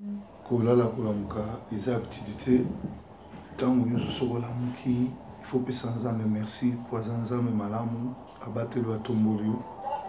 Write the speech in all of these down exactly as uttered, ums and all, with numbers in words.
kolala kolamuka eza activité tango nyonso sokola muki il faut pesa nzambe merci po aza nzambe malamu abatelo atomboli yo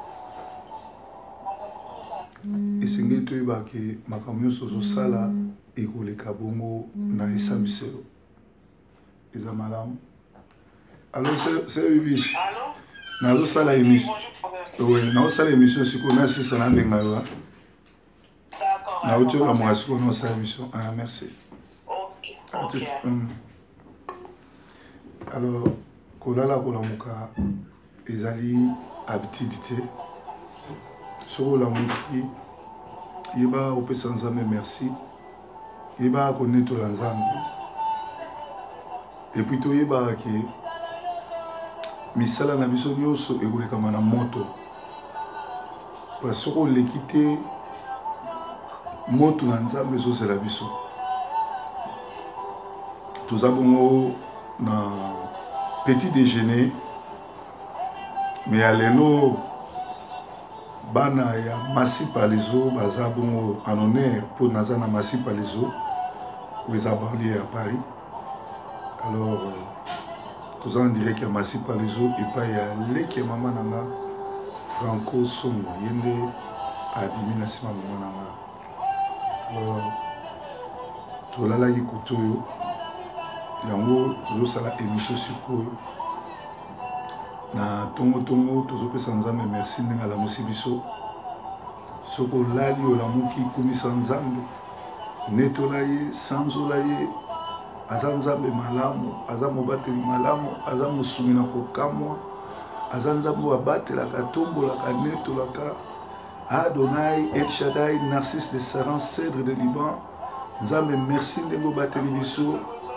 esengeli toyeba ke makambo nyonso ozosala ekoleka bongo na esambiselo eza malamu. Alors c'est bibi nazosala émission oui nazosala émission sikoyo nasisa na ndenga yo na otiola mwasi sikoyo nazosala émission. Ah merci. Ok, Ah, ok. hum. Alors kolala kolamuka ezali habitude te soki olamuki yeba opesa nzambe merci yeba konetola nzambe epuis toyebaka ke misala na biso nyonso ekolekama na moto pa soki oleki te moto na nzambe ezozela biso. Toza bongo na petit déjeuner mais ya lelo bana ya Masipa Lezo baza bongo en honneur po naza na Masipa Lezo oyo eza banlieue ya Paris. Alors toza en direct ya Masipa Lezo epai ya leki ya mama nanga Franco Songo ye nde abimi na nsima mama nanga. Alors tolalaki kutu oyo yango tozosala émission sikoyo na tongo tongo tozopesa nzambe merci ndenge alamusi biso soki olali olamuki komisa nzambe netola ye sanzola ye aza nzambe malamu aza mobateli malamu aza mosungi na kokamwa aza nzambe oyo abatelaka tombolaka netolaka Adonai El Shaddai Narcisse de Saran Cèdre de Liban nzambe merci ndenge obateli biso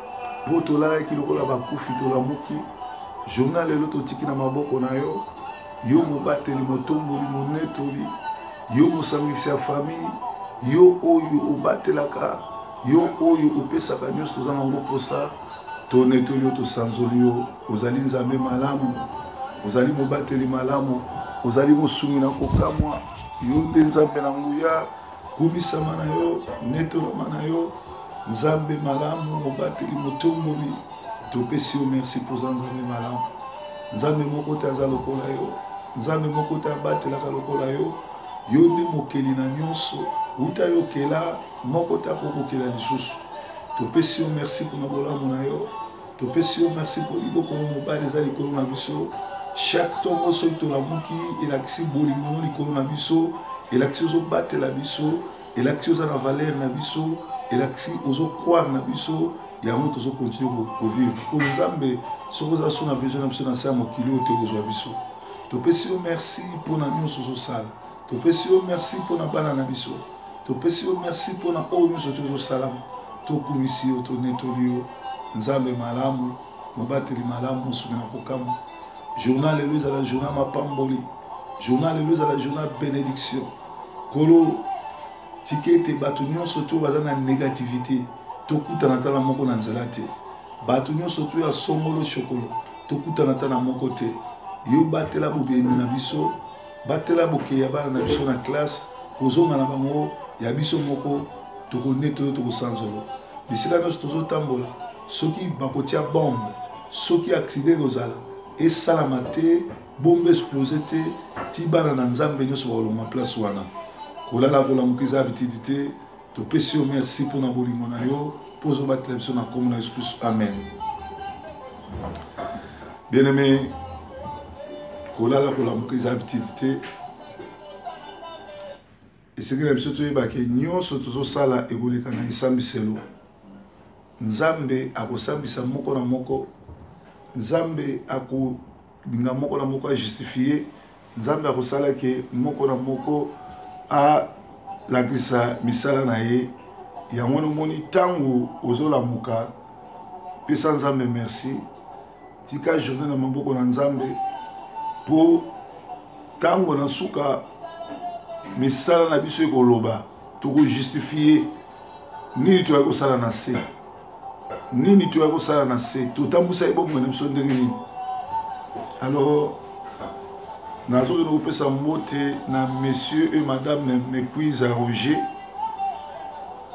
po tolalaki lokola bakufi tolamuki journal lelo totiki na maboko na yo yo mobateli motomboli monetoli yo mosangisi ya famille yo oyo obatelaka yo oyo opesaka nyonso toza nango mposa tonetoli yo tosanzoli yo ozali nzambe malamu ozali mobateli malamu ozali mosungi na kokamwa yo nde nzambe na nguya kumisama na yo netolama na yo nzambe malamu mobateli motomboli topesi yo merci mpoza nzambe malamu nzambe moko te aza lokola yo nzambe moko te abatelaka lokola yo yo nde mokeli na nyonso uta yokela moko te akokokela lisusu topesi yo merci mpona bolamu na yo topesi yo merci mpo liboko mobali eza likolo na biso chaque tongo soki tolamuki elakisi bolingo likolo na biso elakisi ozobatela biso elakisi oza na valeur na biso elakisi ozokroire na biso yango tozokontinue kovivre po nzambe soki oza so na besoin na biso na se ya mokili oyo te kozwa biso topesi yo merci mpona nyonso ozosala topesi yo merci mpona bana na biso topesi yo merci mpona oyo nyonso te ozosala tokumisi yo tonetoli yo nzambe malamu mobateli malamu mosungi na kokamwa journal lelo ezala journal mapamboli journal lelo ezala journal bénédiction kolo tika ete bato nyonso to baza na négativité tokutana tala moko na nzela te bato nyonso to ya songolo shokolo tokutana tala moko te yo batela bobemi na biso batela bokeya bana na biso na classe kozonga na bango ya biso moko tokonetolo tokosanzolo bisika nyonso tozotambola soki bakotia bombe soki accident kozala esalama te bombe explose te ti bana na nzambe nyonso bakolonga place wana kolala kolamuka eza habitude te topesi yo merci mpona bolingo na yo mpo ozobatela biso na kombo na Yesu Kristo amen. Bien aimé kolala kolamuka eza habitude te esengeli na biso toyebake nyonso tozosala ekoleka na esambiselo nzambe akosambisa moko na moko nzambe akolinga moko na moko ajustifie nzambe akosala ke moko na moko alakisa misala na ye yango nomoni ntango ozolamuka pesa nzambe merci tika journée na maboko na nzambe mpo ntango na suka misala na biso ekoloba tokojustifie nini toyaki kosala na se nini toyaki kosala na se totambusa ebongo na biso ndenge nini. Alors nazokende kopesa mbote na monsieur et madame Mekwiza Roger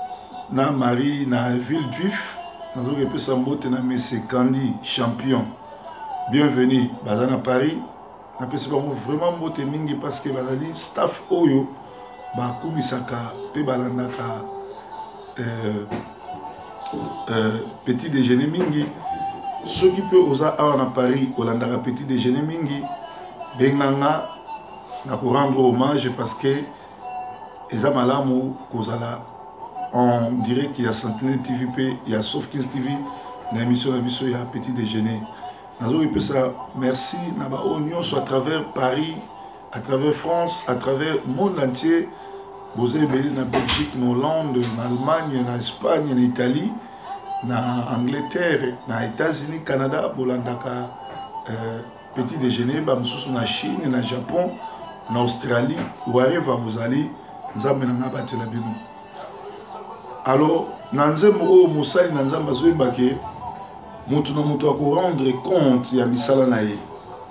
na Marie na ville juif nazoki pesa mbote na Messe Kandi champion bienvenue baza na Paris na pesa bango vraiment mbote mingi parce que bazali staff oyo bakumisaka pe balandaka euh, euh, petit déjeuner mingi soki pe oza awa na Paris olandaka petit déjeuner mingi benganga na ko rendre hommage parce que eza malamu kozala en direct il y a Sentinelle T V P il y a Sofkins T V na émission na biso ya petit déjeuner nazo epesa merci na ba nyonso à travers Paris à travers France à travers monde entier vous avez béni na Belgique na Hollande na Allemagne na Espagne na Italie na Angleterre na États-Unis Canada bolandaka euh, petit déjeuner ba msusu na Chine na Japon na Australie wherever vous allez nzambe na batela bino alors na nzembo oyo mosali na nzambe azoyebake mutu na mutu ako rendre compte ya misala na ye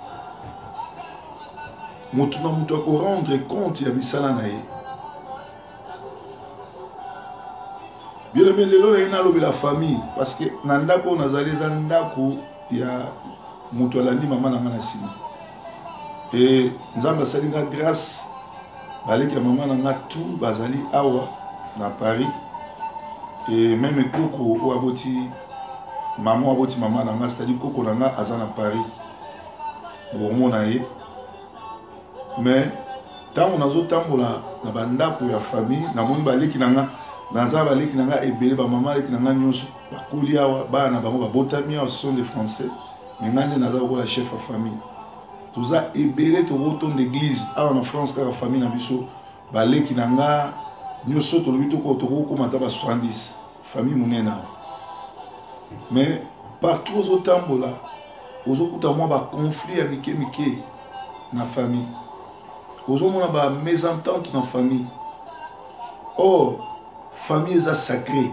mutu na mutu ako rendre compte ya misala na ye bien aimé lelo na ina lobi la famille parce que na ndako nazali za ndako ya mutu alandi mama na nga na sima et nzambe asali nga grâce baleki ya mama na nga tout bazali awa na Paris et même koko ou aboti maman aboti maman na nga c'est-à-dire koko na nga aza na Paris bomona ye mais tango nazo tambola na bandako ya famille na moni baleki na nga naza baleki na nga ebele ba maman baleki na nga nyonso bakoli awa bana bango babotami awa ce sont des Français mais nga nde naza lokola chef ya famille toza ebele tokotonda d'église awa na France kaka famille na biso baleki na nga nyonso tolobi tokokoma ata ba soixante-dix famille monene awa mais partout ozotambola ozokuta mwa baconflit ya mike mike na famille ozomona ba mésentente na famille or famille eza sacré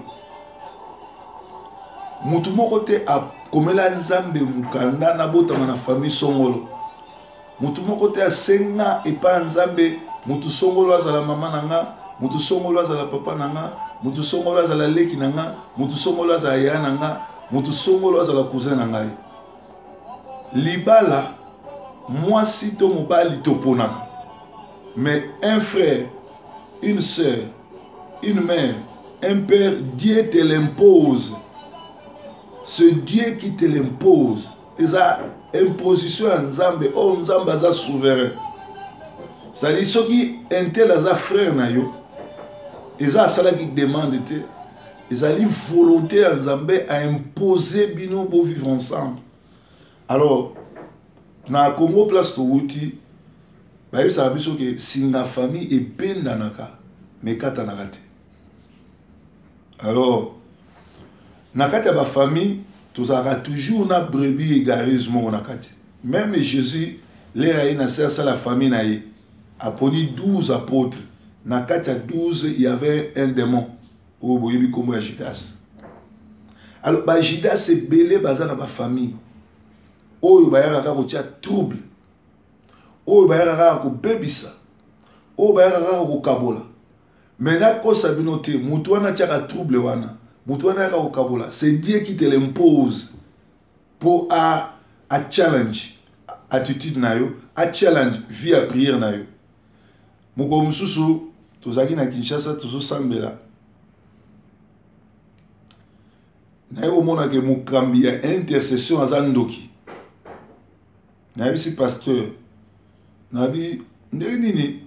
mutu moko te akomela nzambe mukanda na botama na famille songolo mutu moko te asenga epa nzambe mutu songolo azala mama na nga mutu songolo azala papa na nga mutu songolo azala leki na nga mutu songolo azala ya na nga mutu songolo azala cousin na ngai libala mwasi to mobali toponaka mais un frère une sœur une mère un père Dieu te l'impose ce Dieu qui te l'impose eza imposition ya nzambe o nzambe aza souverain c'est-à-dire soki intel aza frère na yo eza asalaki demande te ezali volonté ya nzambe a imposer bino bo vivre ensemble alors na Congo place towuti bayebisaka biso ke singa famille ebendanaka mekatanaka te alors na kati ya bafamille tozalaka toujours na brebis égareuse moko na kati même Jésus lera ye na se asala famille na ye aponi douze apôtres na kati ya douze il y avait un démon oyo boyebi kombo ya Judas alors ba Judas ebele baza na bafamille oyo bayaka kaka kotia trouble oyo bayaka kaka kobebisa oyo bayaka kaka kokabola mais nakosa bino te mutu wana tiaka trouble wana mutu wana yaka kokabola c'est Dieu qui te l'impose pour a, a challenge attitude na yo a challenge vie à prière na yo moko mususu tozaki na Kinshasa tozosambela na yo mona ke mukambi ya intercession aza ndoki na bisi pasteur na bi ndenge nini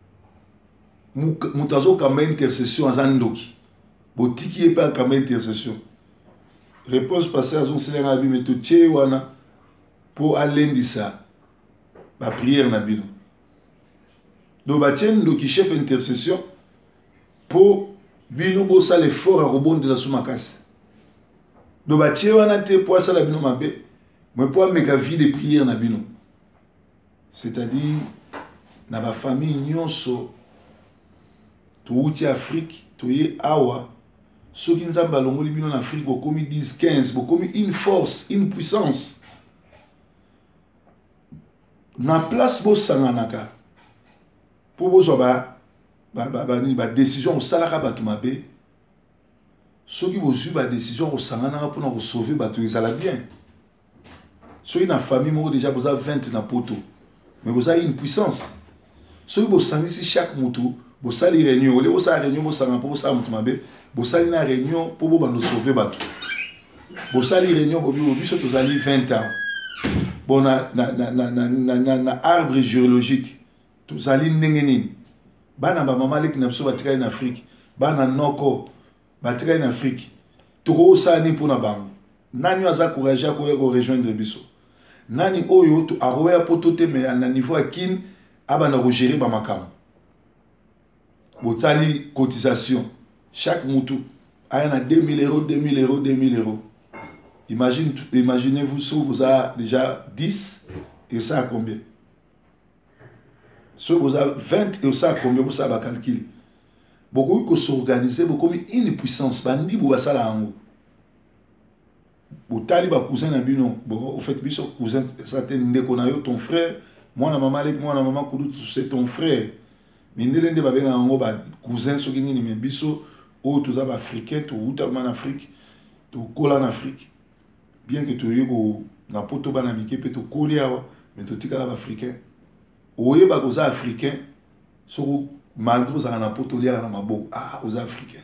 mutu azokamba intercession aza ndoki botiki ye mpe akamba intercession réponse passée azoselenga na bino totie wana mpo alendisa bapriere na bino donc batie ndoki chef intercession mpo bino bosala effort ya kobondela so makasi donc batie wana te mpo asala bino mabe mais mpo ameka vie de prière na bino c'est-à-dire na bafamille nyonso touti Afrique toye awa soki nzambe alongoli bino na Afrique bokomi dix quinze bokomi une force une puissance na place bosanganaka po bozwa ba ba ba ba ba décision osalaka bato mabe ceux qui vous suivent la décision au sangana pour nous sauver bateau ils allaient bien. Ceux qui dans famille moi déjà vous avez vingt na poto mais vous avez une puissance. Ceux qui vous sangez si chaque moto vous sali réunion les vous avez réunion vous sangana pour vous ça mutu mabe vous sali na réunion pour vous nous sauver bateau. Vous sali réunion vous vous biso tous allez vingt ans. Bon na na na na na na na arbre géologique tous allez nengenini. Bana ba mama leki na biso batika en Afrique bana noko batika en Afrique toko sani pona bango nani aza courage ko ko rejoindre biso nani oyo to aroya potote mais na niveau akin abana ko gérer ba makam botali cotisation chaque mutu aya na deux mille euros deux mille euros deux mille euros. Imagine imaginez-vous si vous avez déjà dix et ça à combien? Si vous avez vingt et ça à combien? Vous savez calculer. Beaucoup que s'organiser, beaucoup une puissance. Bandi vous ça là en haut. Vous tali ba cousin na bino. Bon, au fait biso cousin ça te ndeko na yo ton frère. Moi na maman avec moi na maman kudu c'est ton frère. Mais ndele ba benga en haut ba cousin so kini mais biso o tous aba africain to uta man Afrique to kola en Afrique. Bien que tu aies na poto bana mike pe to kolia mais to tika la africain. Oye ba koza africain so malgré ça na poto lia na mabo ah aux africains.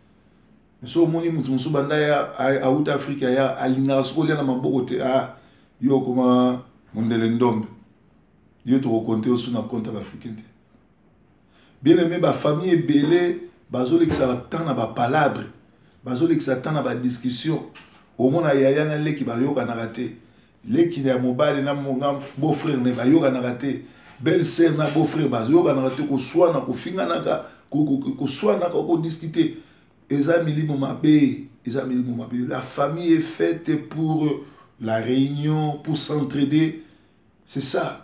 So moni mutu musu banda ya a uta Afrique ya alinga so lia na mabo te ah yo koma mundele ndombe. Yo to compter aussi na compte africain. Bien aimé ba famille belé bazoli que ça tant na ba palabre. Bazoli que ça tant na ba discussion. Au moins il y a un leki ba yoka na raté. Leki ya mobile na mon beau frère ne ba yoka na raté. Belle sœur na beau frère ba yoka na raté ko soit na ko finga na ka ko ko soit na ko discuter. Eza milimo mabe, eza milimo mabe. La famille est faite pour la réunion, pour s'entraider. C'est ça.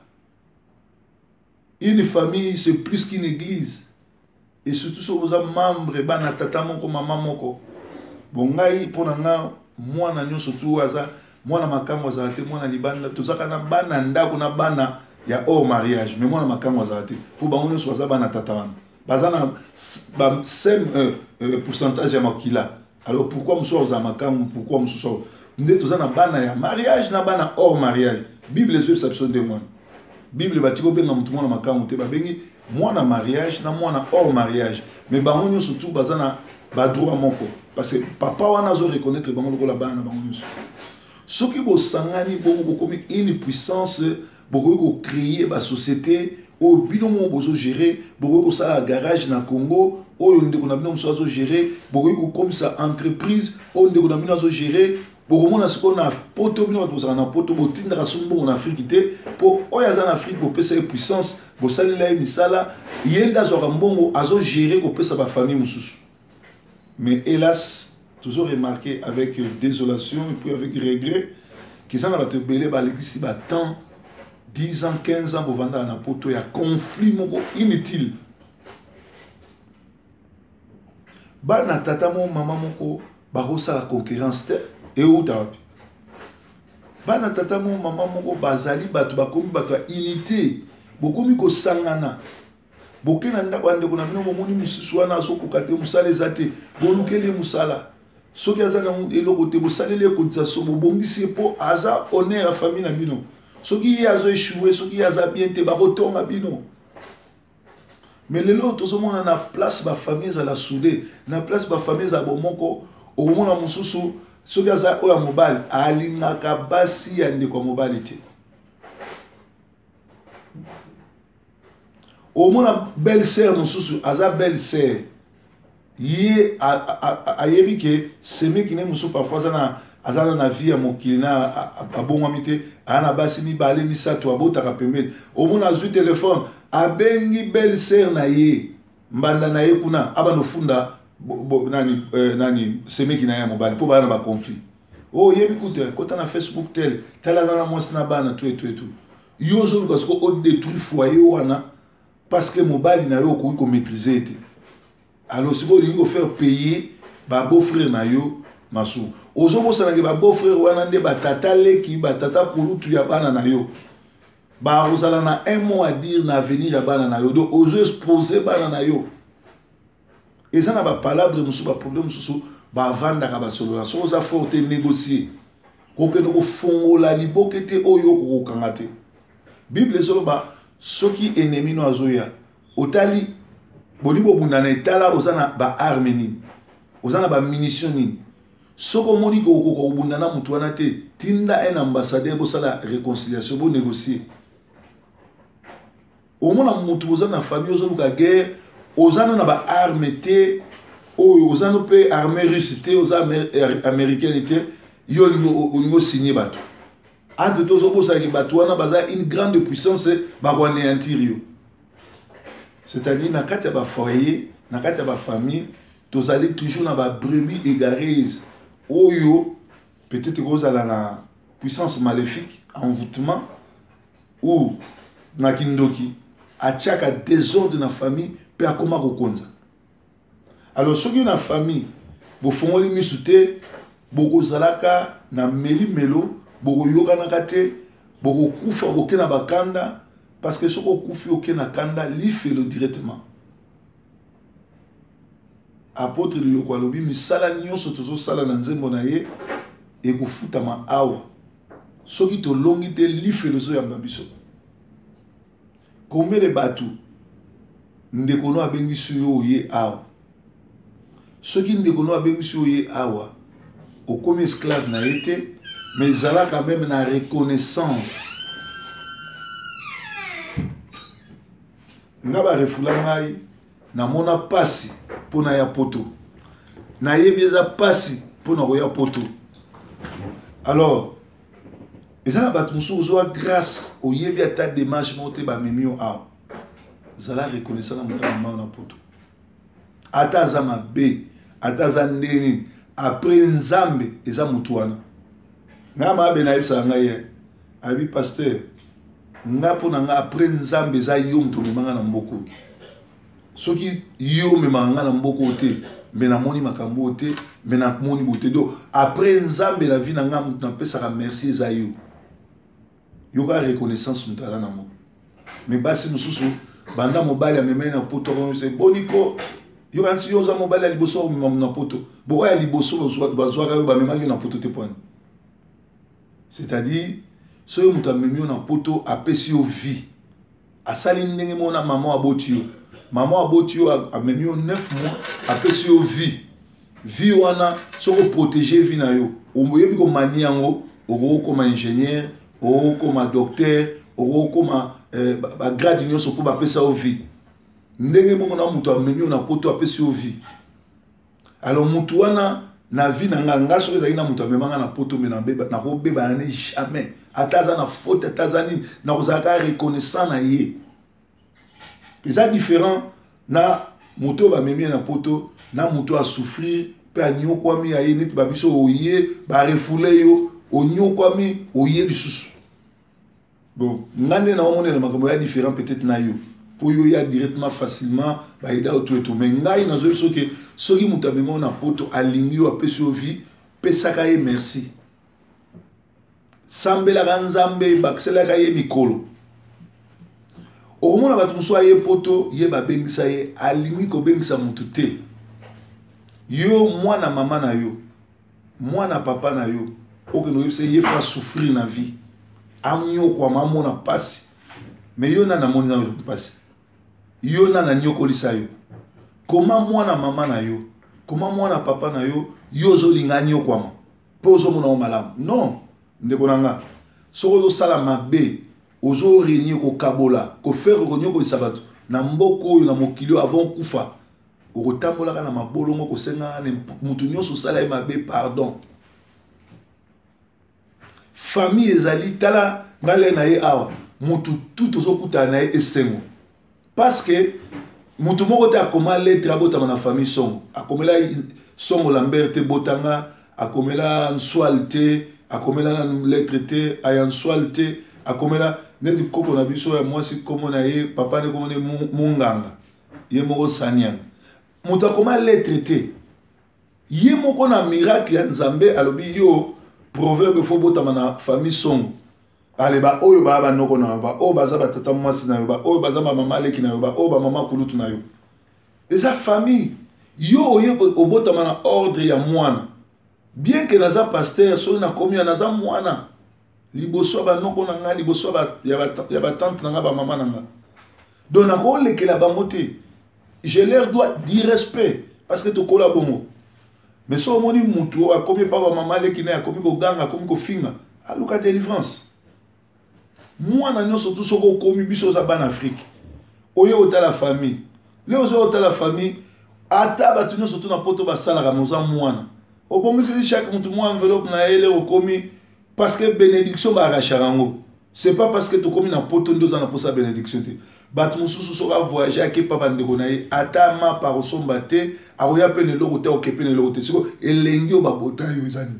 Une famille c'est plus qu'une église. Et surtout si vous êtes membre bana tata moko mama moko. Bon ngai pona nga moi na nyo surtout aza moi na makambo za te moi na libanda tozaka na bana ndako na bana ya hors mariage mais moi na makambo za te pour bango nyo soza bana tata wana bazana ba sem euh, euh, pourcentage ya makila. Alors pourquoi mso za makambo pourquoi mso nde tozana bana ya mariage na bana hors mariage Bible sur exception de moi Bible batiko benga mutu moi na makambo te ba bengi moi na mariage na moi na hors mariage mais bango nyo surtout bazana ba droit moko. Parce que papa wana zo reconnaître bango lokola bana bango nyonso. Soki bo sangani bo bo comme une puissance bo ko créer ba société o bino mo bozo gérer bo ko ça garage na Congo o ndeko na bino mo zo gérer bo ko comme ça entreprise o ndeko na bino zo gérer bo ko mona siko na poto bino ba to na poto bo tinda ka sumbo na Afrique te po o ya za na Afrique bo pesa puissance bo salela misala yenda zo mbongo azo gérer ko pesa ba famille mususu. Mais hélas, toujours remarqué avec désolation et puis avec regret, qu'ils en ont belé par l'église tant dix ans, quinze ans pour vendre un poto, il y a conflit inutile. Bana tata mon maman moko barosa la concurrence et où t'as Bana tata mon maman moko bazali batu bakomi batu unité, beaucoup miko sangana. Boké na ndako ande kuna bino momoni misusu wana azokoka te musala ezate bolukeli musala soki aza na eloko te bosaleli cotisation bobongisi po aza honneur ya famille na bino soki ye azo échouer soki ye aza bien te bakotonga bino mais lelo tozomona na place ba famille ezala soudé na place ba famille ezala bomoko okomona mosusu soki aza oyo ya mobali alingaka basi ya ndeko ya mobali te. Au moins belle sœur mususu aza belle sœur yé a yebi que c'est mec qui ne musu parfois na azana na vie ya mokili na abongwami te ana basi mi bale misato abotaka pembeni au moins azu téléphone abengi belle sœur na ye mbanda na ye kuna abano funda nani nani c'est mec qui na ya mobali po bana ba conflit oh yebi kuta kota na Facebook tel tala na mwasi na bana tout et tout et tout yo zo parce que au détruit foyer wana parce que mobile na yo ko maîtriser te alors si vous voulez faire payer ba beau frère na yo masu ozo bo sana ke ba beau frère wana nde ba tata leki ba tata kulutu ya bana na yo ba ozala na un mot à dire na avenir ya bana na yo donc ozo exposer bana na yo Et ça n'a pas palabre de ba problème sous ba vanda ka ba solo la so za forte négocier ko ke no fongo la libokete oyo ko kangate Bible solo ba soki ennemi no azoya otali bolibo bundana etala ozana ba arme nini ozana ba munition nini soko moni ko ko bundana mutu wana te tinda un ambassadeur bo sala réconciliation bo négocier au moins mutu ozana famille ozoluka guerre ozana na ba arme te oyo ozana pe armée russe te ozana américaine te yo lingo signé bato entre tozo bo sala ki bato wana baza une grande puissance ba ko anéantir yo. C'est-à-dire, dans le ba foyer, dans le ba famille, vous allez toujours dans la brebis égarée. Oyo, peut-être que vous allez dans la puissance maléfique, envoûtement, ou dans kindoki, à chaque désordre dans la famille, peut à comment reconnaître. Alors, ceux qui ont la famille, vous font les misoutés, vous zalaka, na meli melo, vous yoga na kate, vous kufa, vous kena bakanda. Parce que ce qu'on confie au Kenakanda, il fait le directement. Apôtre de Yokwalobi, mais salanyo sotozo salananze monaye et go futama awa. Ce qui te longite, il fait le zoya mbabiso. Combien de bateaux ndekono abengi suyo ye awa. Ce qui ndekono abengi suyo ye awa, au comme esclave n'a été, mais ils ont quand même la reconnaissance. Ngaba refula ngai na mona pasi pona ya poto na yebieza pasi pona ya poto. Alors ezala bat musu zo grâce au yebi ata démarche monter ba memio a zala reconnaissance na motama na poto ata za mabe ata za ndeni après nzambe eza mutu wana ngama be na yebisa ngai abi pasteur nga pona nga après nzambe za yo mutu memanga na mboko soki yo memanga na mboko te me na moni makambo te me na moni bote do après nzambe la vie na nga mutu na pesa ka merci za yo yo ka reconnaissance mutala na mo me basi mususu banda mobali amemena na poto ko se boniko yo kan si yo za mobali ali boso na poto bo ya liboso bazwa ka yo ba memanga na poto te point. C'est-à-dire so yo mutu amemi na poto apesi yo vie asali ndenge mona maman aboti yo maman aboti yo amemi yo neuf mois apesi yo vie vie wana soko protéger vie na yo oyebi ko mani yango oko koma ingénieur oko koma docteur oko koma ba grade nyonso po bapesa yo vie ndenge mona mutu amemi yo na poto apesi yo vie. Alors mutu wana na vie na nga nga soki ezali na mutu amemanga na poto me na beba na ko beba na jamais ataza na faute ataza nini na kozaka reconnaissant na ye. C'est différent na mutu ba memi na poto na mutu a souffrir pe a nyokwami ya ye neti ba biso oye ba refoule yo o nyokwami oye lisusu. Bon ngane na omone na makambo ya différent peut-être na yo pour yo ya directement facilement ba ida au tout mais ngai na zo biso ke soki mutu amemi na poto alingi yo apesi yo vie pesaka ye merci. Sambela kanzambe bakisela ka ye mikolo okomona bato musu aye poto ye babengisa ye alingi kobengisa mutu te yo mwana mama na yo mwana papa na yo okeno yebisa ye fa souffrir na vie amnyokwa mamona pasi mais yo nana moni na yo pasi yo nana nyokolisa yo koma mwana mama na yo koma mwana papa na yo yo zolinga nyokwama po ozomona malamu non ndeko nanga soko ozosala mabe ozo réunir ko kabola ko faire ko nyoko isabato na mboko oyo na mokili avant kufa okotambolaka na mabolongo ko senga na mutu nyonso sala ye mabe pardon. Famille ezali tala ngale na ye awa mutu tout ozokuta na ye esengo parce que mutu moko te akoma lettre abotama na famille songo akomela songo Lambert te botanga akomela nswal te akomela lettre te ayanswal te akomela neti koko na biso ya mwasi komo na ye papa ne komo ne munganga ye moko sanyanga mutu akoma lettre te ye moko na miracle ya nzambe alobi yo proverbe fo botama na famille songo ale ba oyo ba ba noko na ba o baza ba tata mwasi na yo ba oyo baza ba mama leki na yo ba o ba mama kulutu na yo eza famille yo oye obotama na ordre ya mwana bien que naza pasteur so na komi naza mwana liboso ba noko na nga liboso ba ya ba ya ba tante na nga ba mama na nga donc na ko lekela bango te je leur dois du respect parce que to kola bongo mais so moni mutu akomi pa ba mama leki na akomi ko ganga akomi ko finga aluka délivrance mwana nyonso tout soko komi biso za ban Afrique oye ota la famille leo zo ota la famille ata batu nyonso tout na poto basala ka moza mwana obongisi chaque mutu mo enveloppe na ele okomi parce que bénédiction ba racharango c'est pas parce que to komi na poto ndo za na posa bénédiction te batu mususu soka voyager ke pa bandeko na ye ata ma par osomba te akoya pe ne loko te okepe ne loko te siko elengi o babota yo ezani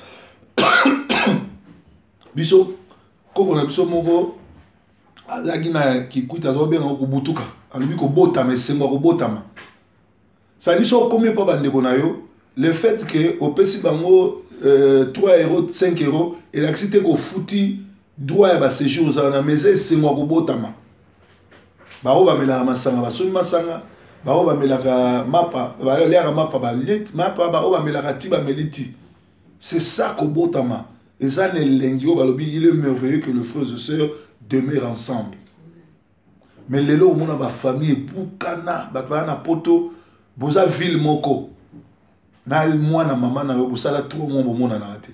biso koko na biso moko azaki na kikuita zo benga ko butuka alubi ko botama esengo ko botama ça dit so combien pa bandeko na yo le fait que au pesi bango euh, trois euros cinq euros et l'accident ko futi droit ya ba séjour za na meze esengo ko botama ba o ba mela masanga ba soni masanga ba o ba mela ka mapa ba le ka mapa ba lit mapa ba o ba mela ka tiba meliti c'est ça ko botama. Et ça, il est merveilleux que le frère et sœur demeurent ensemble. Mais les lots, mon ma famille, Boukana, Batana Poto, Boza ville moko. Na moi na maman na yo bosala trop mon bon na naté.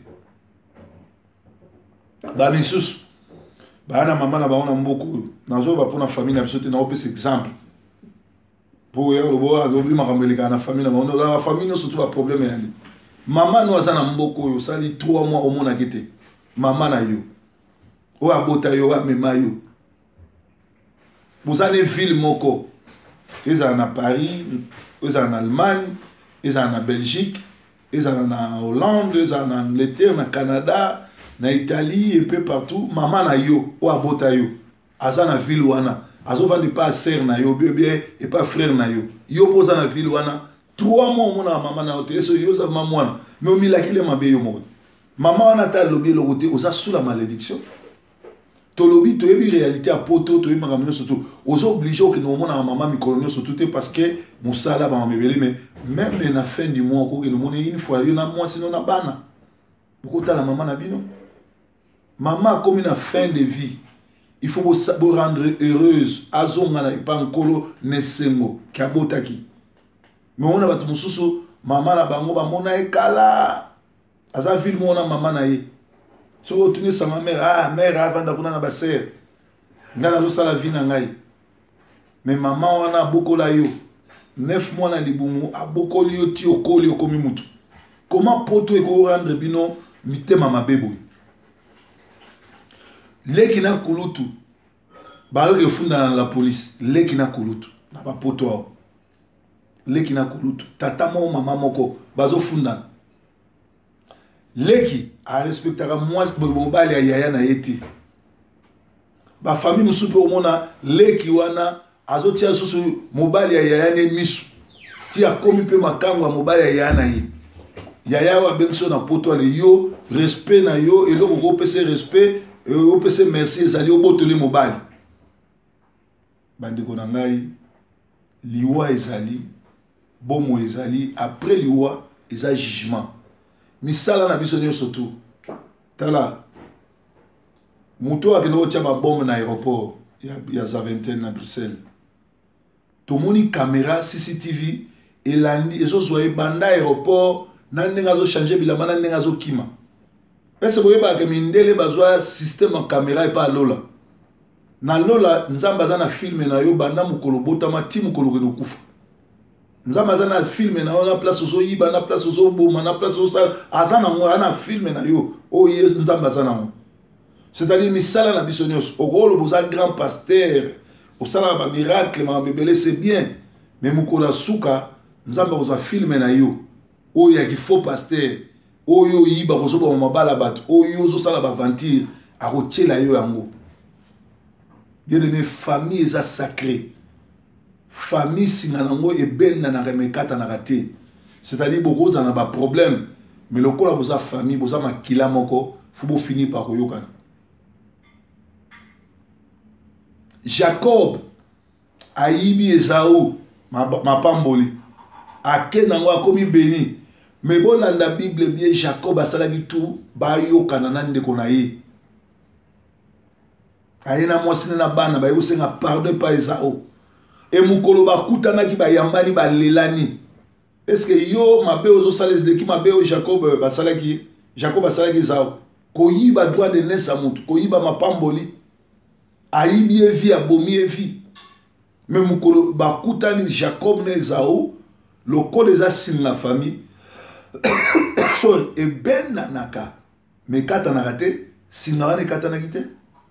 Ba misus. Ba na maman na ba ona mboko. Na zo ba pona famille na biso te na opes exemple. Pour yo bo azobi makameli na famille na ba na famille no surtout ba problème ya. Maman no azana mboko yo sali trois mois au mona kete. Maman na yo. O abota yo a mema yo. Vous allez ville moko. Ils en a Paris, ils en Allemagne, ils en a Belgique, ils en a Hollande, ils en a Angleterre, na Canada, na Italie et peu partout. Maman na yo o abota yo. Azana ville wana. Azo vandi pas sœur na yo bien et pas frère na yo. Yo poza na ville wana. Trois mois mon maman na hôtel so yo za maman mais au mila kile mabe yo mo maman na ta lobi le côté oza sous la malédiction to lobi to yebi réalité à poto to yebi makamino surtout ozo obligé que no mona maman mi colonio surtout parce que musala ba mebele mais même na fin du mois ko que no mona une fois yo na mois sinon na bana beaucoup ta la maman na bino maman comme une fin de vie il faut vous rendre heureuse azonga na pa nkolo nesengo kabotaki. Mais on a battu mon sous maman la bango ba mona ekala aza ville mona maman na ye so retourner sa mère ah mère avant d'akuna na ba sœur ngana zo sala vie na ngai mais maman wana bokola yo neuf mois na libumu abokoli yo ti okoli okomi mutu comment poto eko rendre bino mitema mabebo leki na kulutu ba yo funda na la police leki na kulutu na ba poto ao leki na kulutu tata mo mama moko bazo funda leki a respectera moi mobali ya yaya na yeti ba famille musupe omona leki wana azotia susu mobali ya yaya ne misu ti akomi pe makango ya mobali ya yaya na ye yaya wa benso na poto ale yo respect na yo eloko ko pese respect o pese merci ezali obotoli mobali bandeko na ngai liwa ezali bomo ezali après liwa eza jugement misala na biso nyonso tu tala muto akende kotia babombe na aéroport ya, ya Zaventem na Bruxelles tomoni caméra C C T V elandi ezozwa ebanda aéroport na ndenge azochange bilamba na ndenge azokima ese boyebaka mindele bazwa système ya caméra epa lola na lola nzambe aza na filme na yo banda mokolo botama ti mokolo kende okufa nzambe aza na filme na yo na place ozoyiba na place ozoboma na place osala aza nango aza na filme na yo oyo nzambe aza nango c'est-à-dire misala na biso nyonso okoloba oza grand pasteur osalaka bamiracle mabebele c'est bien mais mokolo asuka nzambe akozwa filme na yo oyo yaki faux pasteur oyo oyiba kozoboma mabala bato oyo ozosala baventure akotiela yo yango bien-aimé famille eza sacré famille singa nango ebenda na remekata na raté c'est-à-dire bokoza na ba problème mais lokola boza famille boza makila moko faut bo finir par koyokana. Jacob ayibi Esaü mapamboli ake nango akomi béni. Mais bon dans la Bible bien Jacob a salaki tout ba yo kanana ndeko na ye. Ayena mwasine na bana ba yo senga pardon pa Esau. Et mukolo ba kutana ki ba yambani ba lelani. Est-ce que yo mabe ozo sales de ki mabe o Jacob ba salaki Jacob ba salaki Esau. Koyiba droit de nesa mutu, koyiba mapamboli. Ayibi evi abomi evi. Mais mukolo ba kutani Jacob na Esau, le code des assises la famille. So e ben nanaka. Mais katana raté, sinarane katana kite.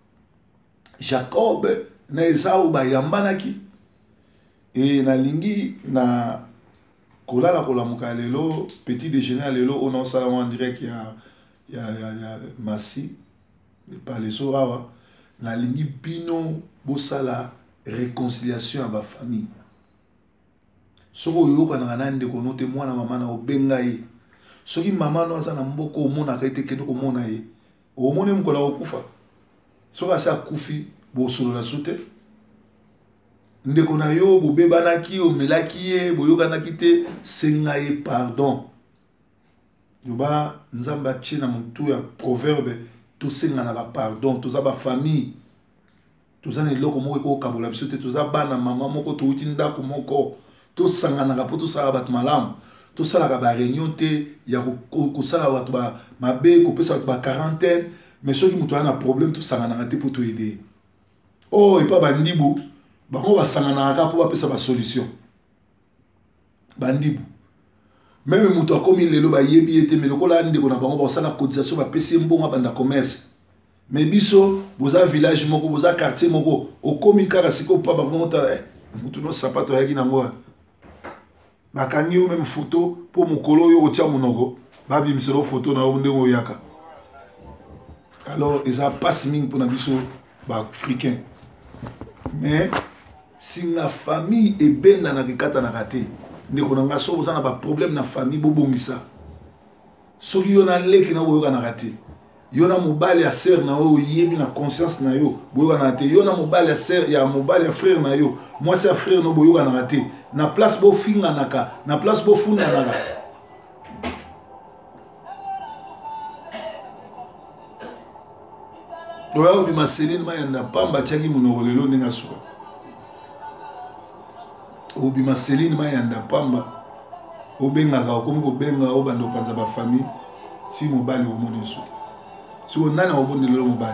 Jacob na Esau ba yambanaki. Et na lingi na kolala kolamuka lelo petit déjeuner lelo on en salam en direct il y a il y a il y a Massi par les awa na lingi bino bosala réconciliation à ma famille. Soko yo kana nande ko note mwana mama na obenga ye. Soki mama no asa na mboko omona ka ete kendo ko mona ye. O mone mkola okufa. Soka sa kufi bo solo la soute. Ndeko na yo bobebanaki omelaki ye boyokanaki te senga ye pardon. Yoba nzamba tie na mutu ya proverbe to senga na ba pardon to za ba famille. To za ne loko moko ko kabola biso te to za bana mama moko to uti ndako moko to sangana ka poto sala bat malamu to sala ka ba réunion te ya ko sala bat ba mabe ko pesa ba quarantaine mais soki mutu ana problème to sangana te poto aider. Oh et pas bandibu bango basangana ka po bapesa ba solution bandibu même mutu akomi lelo ba yebi ete mais lokola ndeko na bango ba sala cotisation ba pesi mbongo banda commerce mais biso boza village moko boza quartier moko okomi kaka siko pa bango ta eh, mutu no sapato yaki nango bakangi yo même photo po mukolo yo otia monoko babi miselo photo na ndeko yaka. Alors ils a pas ming pour na biso ba africain mais si la famille est bien dans la kata na raté ne konanga so bozana ba problème na famille bobongisa soki yo na leki na boyoka na raté yo na mobali ya sœur na yo yebi na conscience na yo boyoka na raté yo na mobali ya sœur ya mobali ya frère na yo moi c'est frère no boyoka na raté na place bo finga naka na place bo funda naka oya obi maseline mayanda pamba tiaki monoko lelo ndenge suka obi maseline mayanda pamba obengaka okomi kobenga obanda opanza bafamille si mobali omoni suka si onani oboni lelo mobali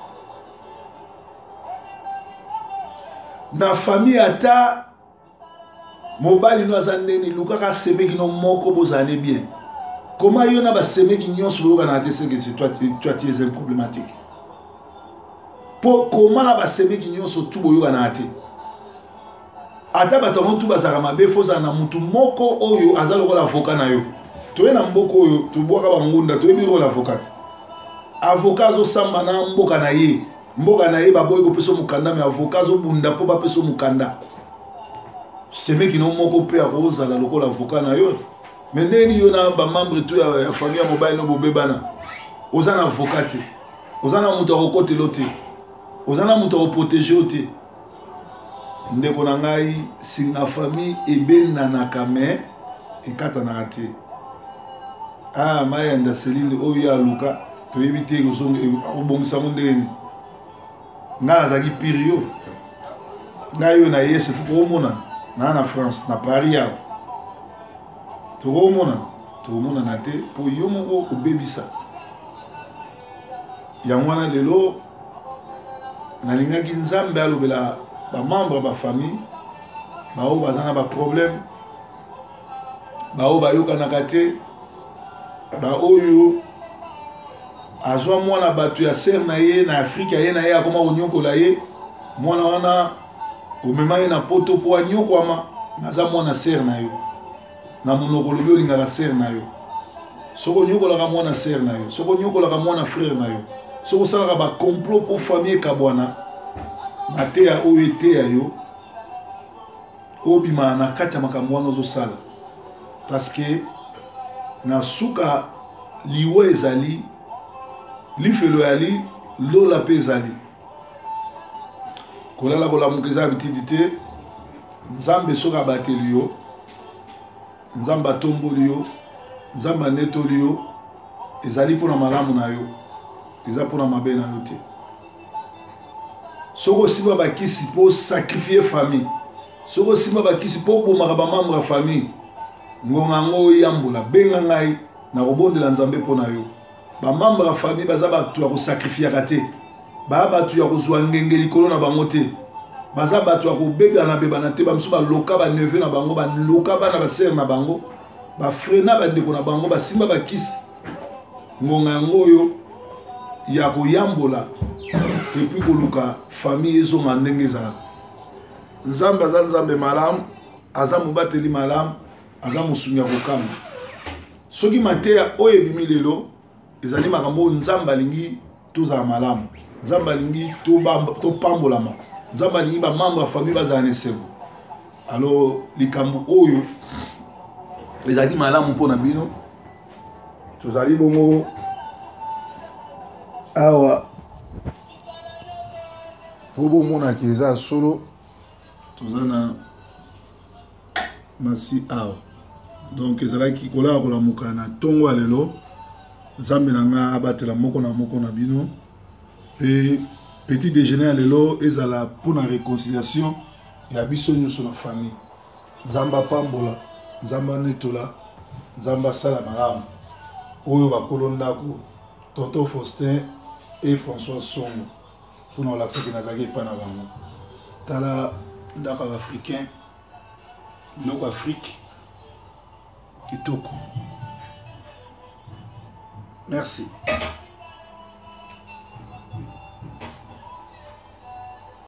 na famille ata mobali no aza ndeni lukaka semeki no moko bozane bien comment yo na basemeki nyonso boyoka na te seke toi tu es un problématique. Po komala ba semeki nyonso tu boyoka na ate ata batongo tu bazaka mabe foza na mutu moko oyo aza lokola avocat na yo toye na mboko oyo tubwaka bangunda toyebi lokola avocat avocat zo samba na mboka na ye mboka na ye baboyi kopesa mukanda me avocat zo bunda po bapesa mukanda semeki no moko pe akozala lokola avocat na yo mais ndeni yo na ba membre tu ya famille ya mobile no bobebana oza na avocat te oza na mutu akokotelo te ozana mutu oprotéger te ndeko na ngai singa famille ebenanaka me ekatanaka te ah mayanda Celine oyo ya luka toyebi te obongisa ngo ndenge ngai nazalaki pire yo ngai oyo na ye se tokomona na na France na Paris awa tokomona tokomonana te po yo moko obebisa yango wana lelo nalingaki nzambe alobela ba membre ba famille bao bazana ba problème bao bayokanaka te ba oyo azwa mwana bato ya ser na ye na Afrika ye na ye akoma konyokola ye mwana wana omema ye na poto po anyokwama naza mwana ser na yo na monoko lobi olingaka ser na yo soko onyokolaka mwana ser na yo soko onyokolaka mwana frère na yo soko osalaka ba complot po famille kabwana na te ya oyo ete ya yo obima na kati ya makambo wana ozosala parce que na suka liwa ezali lifelo yali lola mpe ezali kolala kolamuka eza bitidi te nzambe soki abateli yo nzambe atomboli yo nzambe anetoli yo ezali mpona malamu na yo eza mpona mabe na yo te soki osimba bakisi mpo sacrifier famille soki osimba bakisi mpo bomaka bamambre ya famille ngonga yango oyambola benga ngai na kobondela nzambe mpona yo bamambre ya famille baza bato ya kosacrifiaka te baya bato ya kozwa ngenge likolo na bango te baza bato ya kobebana bebana te bamosusu baloka baneve na bango baloka bana basere na bango bafrena bandeko na bango basimba bakisi ngonga yango oyo ya koyambola epuis koluka famille ezonga ndenge ezalaka nzambe aza nzambe malamu aza mobateli malamu aza mosungi ya kokamba soki mateya oyo ebimi lelo ezali makambo oyo nzambe alingi tozala malamu nzambe alingi topambolama nzambe alingi bamambre ya famille bazala na esengo alors likambo oyo ezalaki malamu mpona bino tozali bongo awa po bomonaki eza solo toza na masi awa donc ezalaki kolaka kolamuka na ntongo ya lelo nzambe na nga abatela moko na moko na bino pe petit déjeuner ya lelo ezala mpona réconciliation ya biso nyonso na famille nzambe apambola nzambe anetola nzambe asala malamu oyo bakolo ndako tonton Faustin et François Songo mpona olakisaki nazalaki epai na bango tala ndako ya baafricain biloko afrique kitoko merci.